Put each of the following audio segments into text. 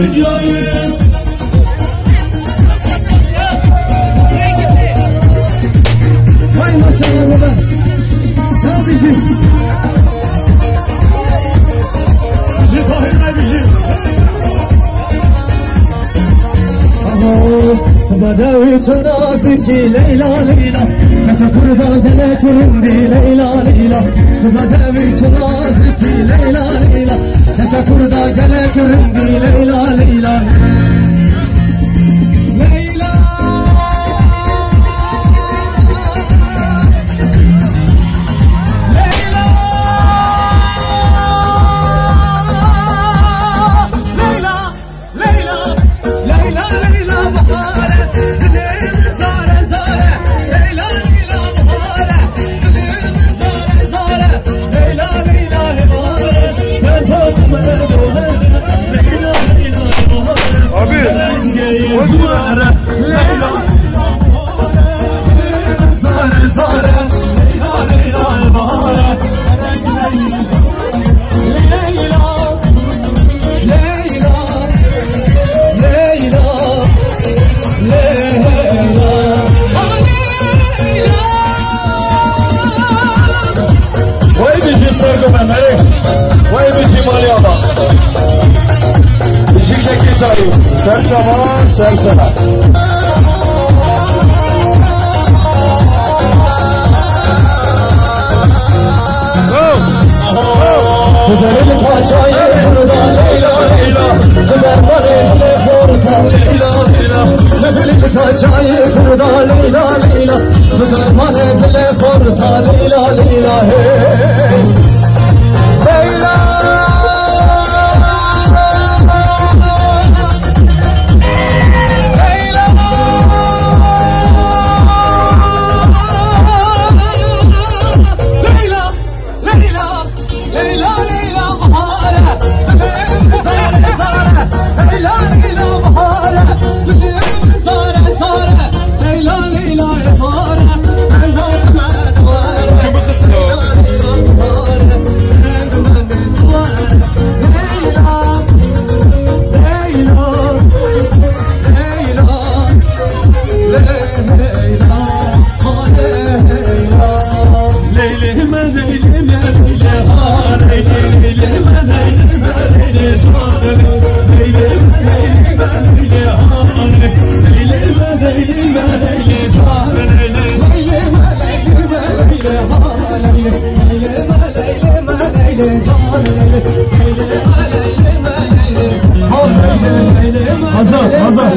dünyayı. Vay maşallah baba. Tabii ki. Zifahir abicim. Badavi tunaziki Leyla Leyla Kaça kurda gele kurindi Leyla Leyla Badavi tunaziki Leyla Leyla Kaça kurda gele kurindi Leyla Leyla Sen çaban, sen sever. Güzelim paçayı burada Leyla Leyla Güzel bareli porta Leyla Leyla Güzelim paçayı burada Leyla Leyla Güzel bareli porta Leyla Leyla hey Leyla Hazır.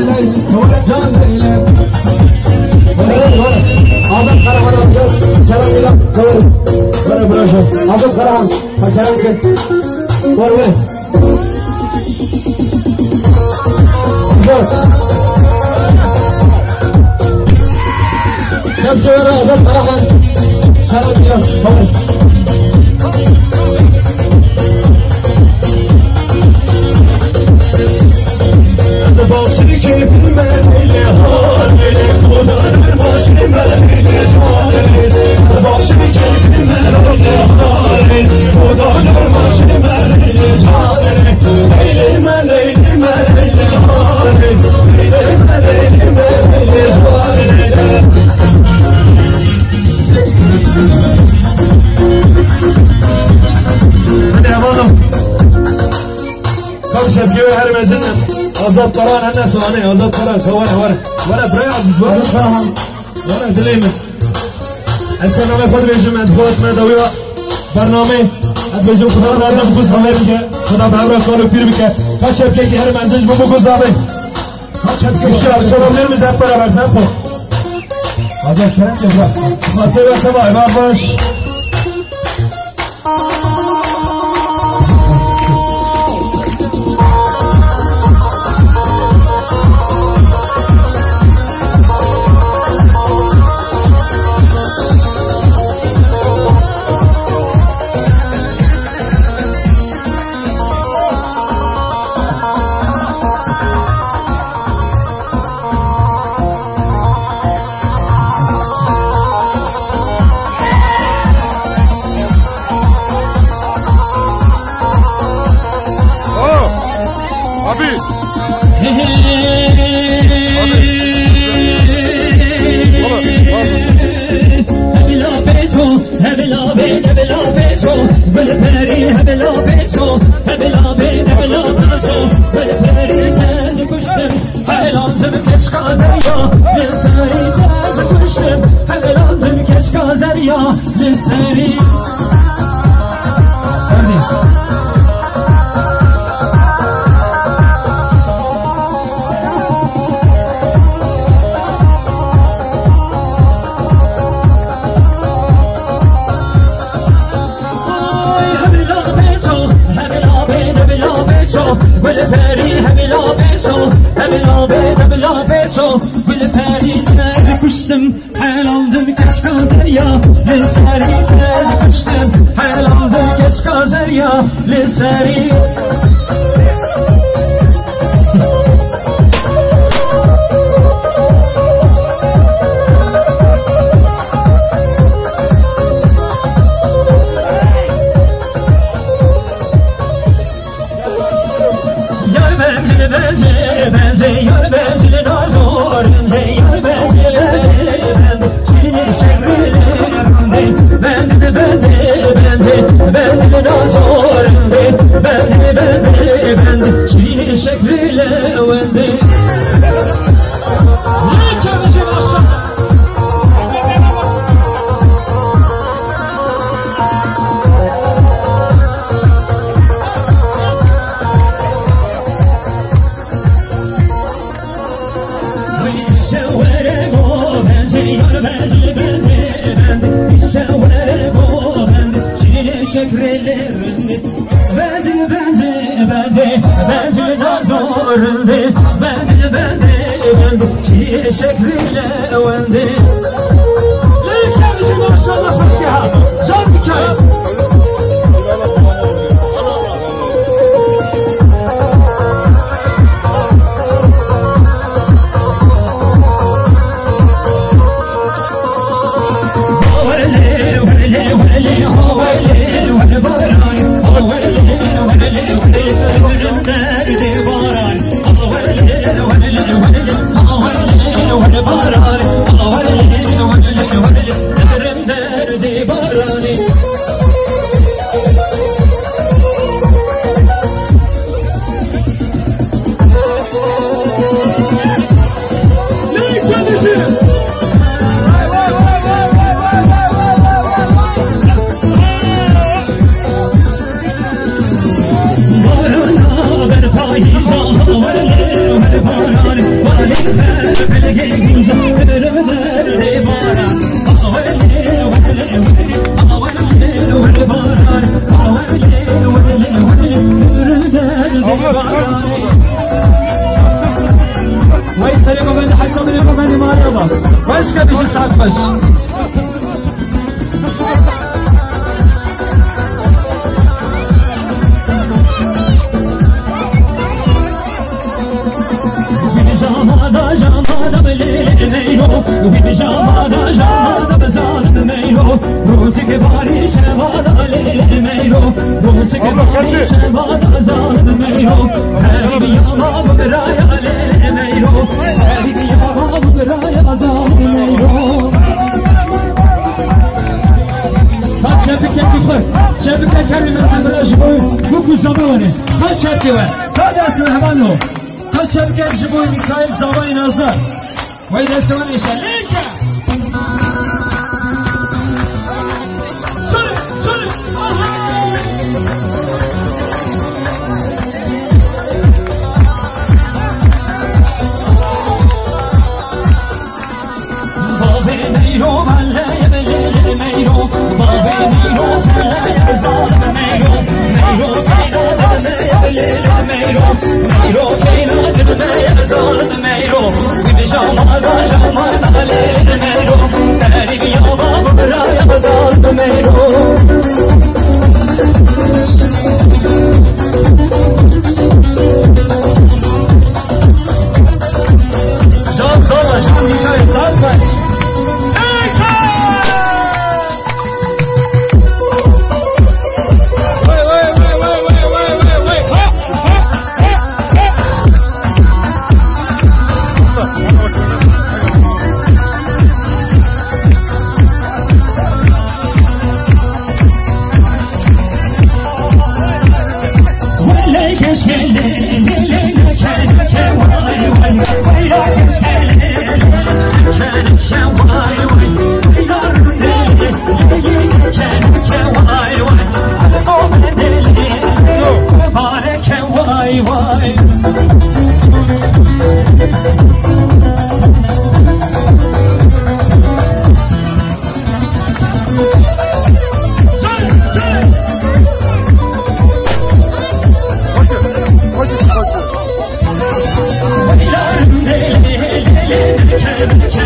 Azam Karahan alacağız. Şarapıyla kavurun. Böyle broşu. Azam Karahan. Hakeran gel. Ver. Şapçılara Azam Karahan. Şarapıyla kavurun. Başını keyfime eyle hal eyle Kudanır başıma eyle can eyle Başını keyfime eyle hal eyle Kudanır başıma eyle can eyle Eyleme leyleme eyle hal eyle Eyleme leyleme eyle can eyle Hadi yapalım Kam şefkiye her mezinle Azat Karahan anne sahne Azat Karahan kavana vara buraya aziz var Azat Karahan vara dileyim Esen name خود بجم ادخلت مدویا برنامه اد بجم خدا رازم بگوز همه بگه خدا به همراه کانو پیر بگه کچه بگه که هر منزش بگوز همه کشه شما نرمیز هف برابر تنپو Azat Karahan که خاطر و سبا امام باش كيف